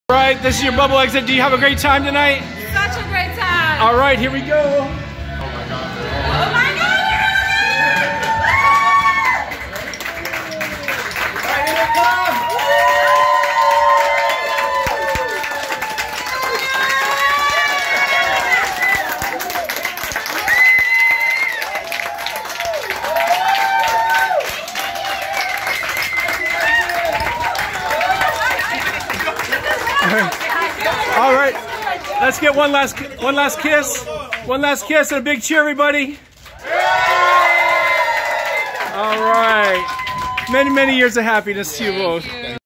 All right, this is your bubble exit. Do you have a great time tonight? Such a great time. All right, here we go. Oh my God. All right, let's get one last kiss. One last kiss and a big cheer, everybody. All right. Many, many years of happiness to you both.